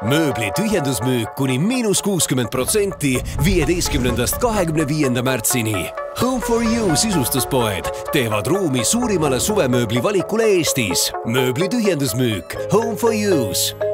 Mööbli tühjendusmüük kuni -60% 15. 25. märtsini. Home for You sisustuspoed teevad ruumi suurimale suvemööbli valikule Eestis. Mööbli tühjendusmüük Home for You's.